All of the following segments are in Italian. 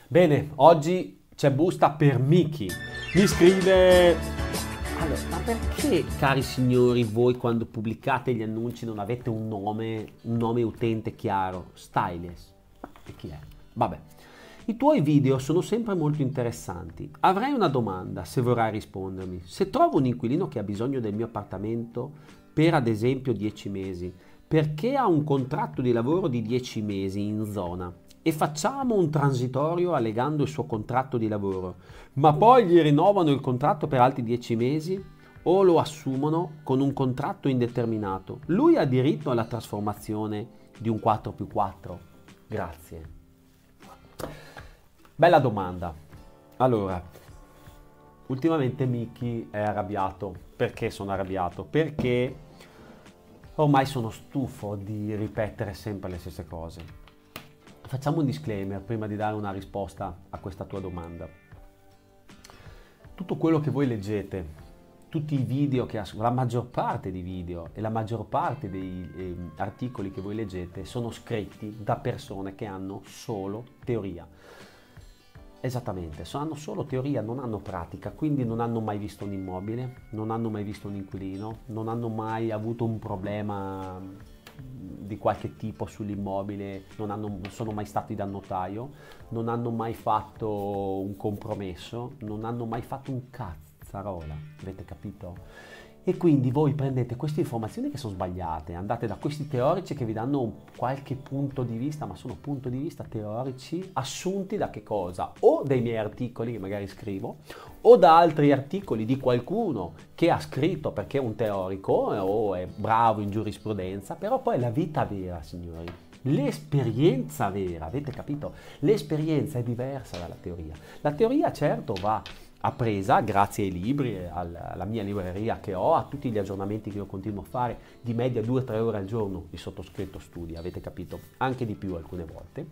Bene, oggi c'è busta per Miki. Mi scrive... Allora, ma perché, cari signori, voi quando pubblicate gli annunci non avete un nome utente chiaro? Styles. E chi è? Vabbè. I tuoi video sono sempre molto interessanti. Avrei una domanda, se vorrai rispondermi. Se trovo un inquilino che ha bisogno del mio appartamento per, ad esempio, 10 mesi, perché ha un contratto di lavoro di 10 mesi in zona e facciamo un transitorio allegando il suo contratto di lavoro, ma poi gli rinnovano il contratto per altri 10 mesi o lo assumono con un contratto indeterminato, lui ha diritto alla trasformazione di un 4+4? Grazie. Bella domanda. Allora, ultimamente Miki è arrabbiato. Perché sono arrabbiato? Perché ormai sono stufo di ripetere sempre le stesse cose. Facciamo un disclaimer prima di dare una risposta a questa tua domanda. Tutto quello che voi leggete, tutti i video la maggior parte dei video e la maggior parte dei articoli che voi leggete sono scritti da persone che hanno solo teoria. Esattamente, hanno solo teoria, non hanno pratica, quindi non hanno mai visto un immobile, non hanno mai visto un inquilino, non hanno mai avuto un problema di qualche tipo sull'immobile, non sono mai stati da notaio, non hanno mai fatto un compromesso, non hanno mai fatto un cazzarola, avete capito? E quindi voi prendete queste informazioni che sono sbagliate, andate da questi teorici che vi danno qualche punto di vista, ma sono punti di vista teorici assunti da che cosa? O dai miei articoli che magari scrivo, o da altri articoli di qualcuno che ha scritto perché è un teorico o è bravo in giurisprudenza, però poi è la vita vera, signori. L'esperienza vera, avete capito? L'esperienza è diversa dalla teoria. La teoria certo va appresa grazie ai libri, alla mia libreria che ho, a tutti gli aggiornamenti che io continuo a fare, di media 2-3 ore al giorno il sottoscritto studia, avete capito? Anche di più alcune volte.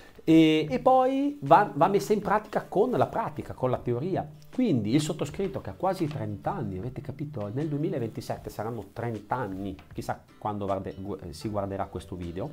E poi va messa in pratica, con la teoria. Quindi il sottoscritto che ha quasi 30 anni, avete capito? Nel 2027 saranno 30 anni, chissà quando si guarderà questo video,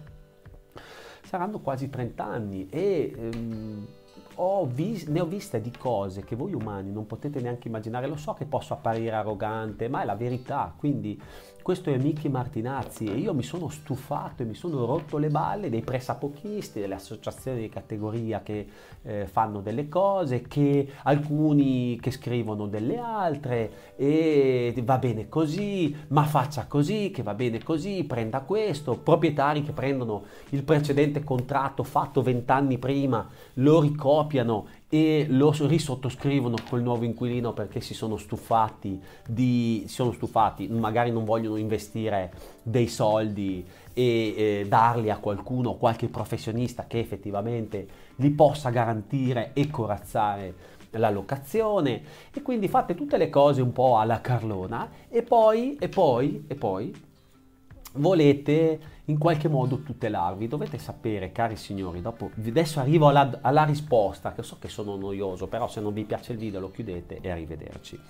saranno quasi 30 anni e... ne ho viste di cose che voi umani non potete neanche immaginare. Lo so che posso apparire arrogante, ma è la verità. Quindi questo è Miki Martinazzi e io mi sono stufato e mi sono rotto le balle dei pressapochisti, delle associazioni di categoria che fanno delle cose, che alcuni che scrivono delle altre e va bene così, ma faccia così, che va bene così, prenda questo, proprietari che prendono il precedente contratto fatto 20 anni prima, lo ricopiano e lo risottoscrivono col nuovo inquilino perché si sono stufati, magari non vogliono investire dei soldi e darli a qualcuno, qualche professionista che effettivamente li possa garantire e corazzare la locazione, e quindi fate tutte le cose un po' alla Carlona e poi volete in qualche modo tutelarvi. Dovete sapere, cari signori, adesso arrivo alla risposta, che so che sono noioso, però se non vi piace il video lo chiudete e arrivederci.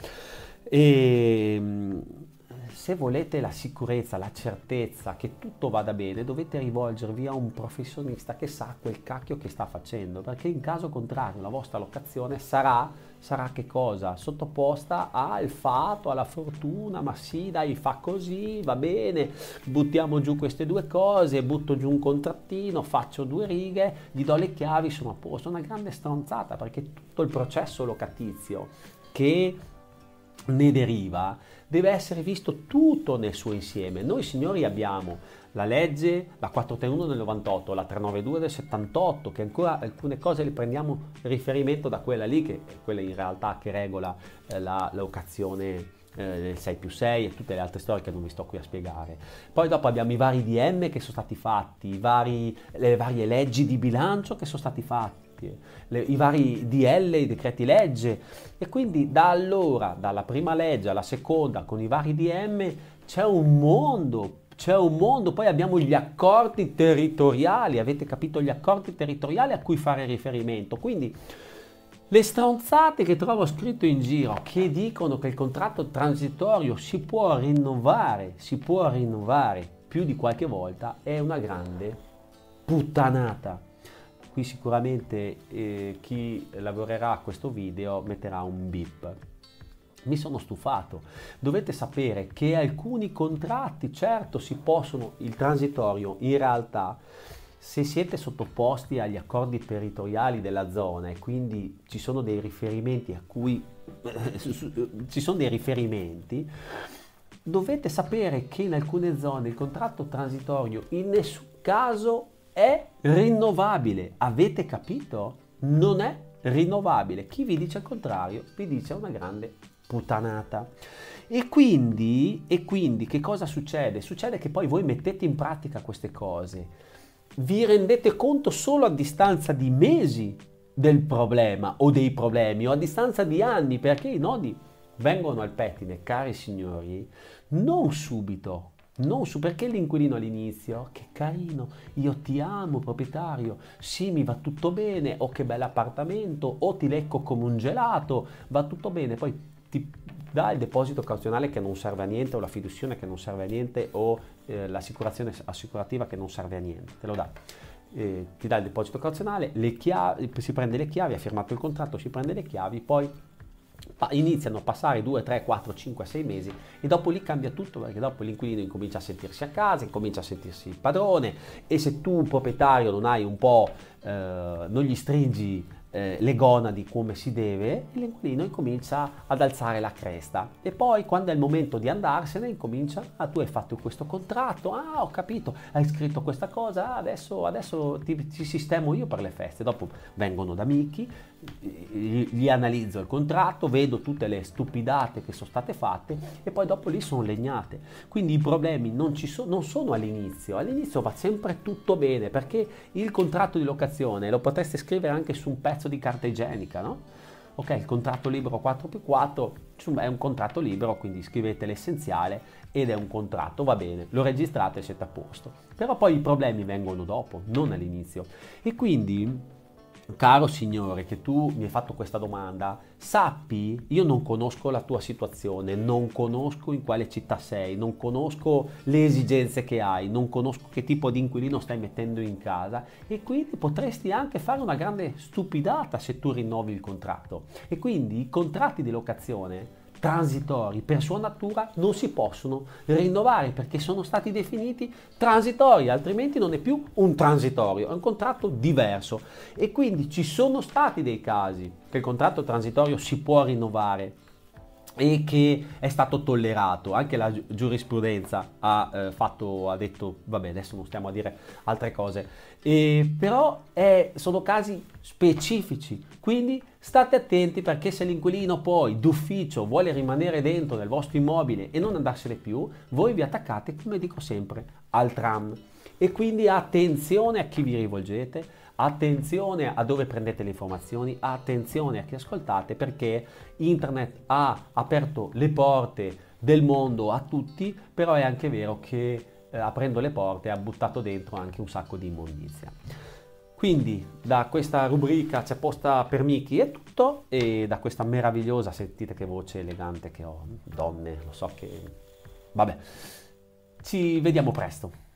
Se volete la sicurezza, la certezza che tutto vada bene, dovete rivolgervi a un professionista che sa quel cacchio che sta facendo, perché in caso contrario la vostra locazione sarà che cosa? Sottoposta al fato, alla fortuna, ma sì dai, fa così, va bene, buttiamo giù queste due cose, butto giù un contrattino, faccio 2 righe, gli do le chiavi, sono a posto. Una grande stronzata, perché tutto il processo locatizio che ne deriva deve essere visto tutto nel suo insieme. Noi signori abbiamo la legge, la 431 del 98, la 392 del 78, che ancora alcune cose le prendiamo riferimento da quella lì, che è quella in realtà che regola la locazione del 6+6 e tutte le altre storie che non vi sto qui a spiegare. Poi dopo abbiamo i vari DM che sono stati fatti, le varie leggi di bilancio che sono stati fatti, i vari DL, i decreti legge, e quindi da allora, dalla prima legge alla seconda con i vari DM c'è un mondo, poi abbiamo gli accordi territoriali, avete capito, gli accordi territoriali a cui fare riferimento. Quindi le stronzate che trovo scritto in giro, che dicono che il contratto transitorio si può rinnovare più di qualche volta, è una grande puttanata. qui sicuramente chi lavorerà a questo video metterà un beep. Mi sono stufato. Dovete sapere che alcuni contratti, certo, si possono, il transitorio in realtà, se siete sottoposti agli accordi territoriali della zona e quindi ci sono dei riferimenti a cui ci sono dei riferimenti, dovete sapere che in alcune zone il contratto transitorio in nessun caso è rinnovabile. Avete capito? Non è rinnovabile. Chi vi dice il contrario vi dice una grande puttanata. E quindi che cosa succede? Succede che poi voi mettete in pratica queste cose, vi rendete conto solo a distanza di mesi del problema o dei problemi, o a distanza di anni, perché i nodi vengono al pettine, cari signori, non subito. Perché l'inquilino all'inizio, che carino, io ti amo proprietario, sì mi va tutto bene, oh che bell'appartamento, oh ti lecco come un gelato, va tutto bene, poi ti dà il deposito cauzionale che non serve a niente, o la fiduzione che non serve a niente, o l'assicurazione assicurativa che non serve a niente, te lo dà. Ti dà il deposito cauzionale, le chiavi, si prende le chiavi, ha firmato il contratto, si prende le chiavi, poi iniziano a passare 2, 3, 4, 5, 6 mesi e dopo lì cambia tutto, perché dopo l'inquilino incomincia a sentirsi a casa, incomincia a sentirsi il padrone, e se tu proprietario non hai un po', non gli stringi le gonadi come si deve, l'inquilino incomincia ad alzare la cresta, e poi quando è il momento di andarsene incomincia: ah, tu hai fatto questo contratto, ah ho capito, hai scritto questa cosa, ah, adesso ti sistemo io per le feste. Dopo vengono da Miki, gli analizzo il contratto, vedo tutte le stupidate che sono state fatte e poi dopo lì sono legnate. Quindi i problemi non sono all'inizio va sempre tutto bene, perché il contratto di locazione lo potreste scrivere anche su un pezzo di carta igienica, no? Ok, il contratto libero 4x4 è un contratto libero, quindi scrivete l'essenziale ed è un contratto, va bene, lo registrate e siete a posto. Però poi i problemi vengono dopo, non all'inizio. E quindi, caro signore, che tu mi hai fatto questa domanda, sappi, io non conosco la tua situazione, non conosco in quale città sei, non conosco le esigenze che hai, non conosco che tipo di inquilino stai mettendo in casa, e quindi potresti anche fare una grande stupidata se tu rinnovi il contratto. E quindi i contratti di locazione transitori per sua natura non si possono rinnovare, perché sono stati definiti transitori, altrimenti non è più un transitorio, è un contratto diverso. E quindi ci sono stati dei casi che il contratto transitorio si può rinnovare e che è stato tollerato, anche la giurisprudenza ha detto vabbè, adesso non stiamo a dire altre cose, però sono casi specifici, quindi state attenti, perché se l'inquilino poi d'ufficio vuole rimanere dentro nel vostro immobile e non andarsene più, voi vi attaccate, come dico sempre, al tram. E quindi attenzione a chi vi rivolgete, attenzione a dove prendete le informazioni, attenzione a chi ascoltate, perché internet ha aperto le porte del mondo a tutti, però è anche vero che aprendo le porte ha buttato dentro anche un sacco di immondizia. Quindi da questa rubrica C'è posta per Miki è tutto, e da questa meravigliosa, sentite che voce elegante che ho, donne, lo so che... vabbè, ci vediamo presto.